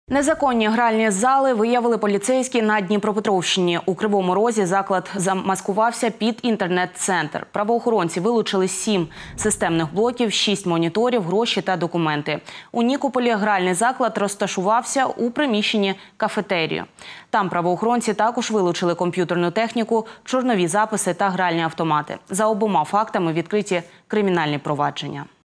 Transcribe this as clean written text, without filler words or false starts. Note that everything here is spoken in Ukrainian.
Незаконні гральні зали виявили поліцейські на Дніпропетровщині. У Кривому Розі заклад замаскувався під інтернет-центр. Правоохоронці вилучили 7 системних блоків, 6 моніторів, гроші та документи. У Нікополі гральний заклад розташувався у приміщенні кафетерію. Там правоохоронці також вилучили комп'ютерну техніку, чорнові записи та гральні автомати. За обома фактами відкриті кримінальні провадження.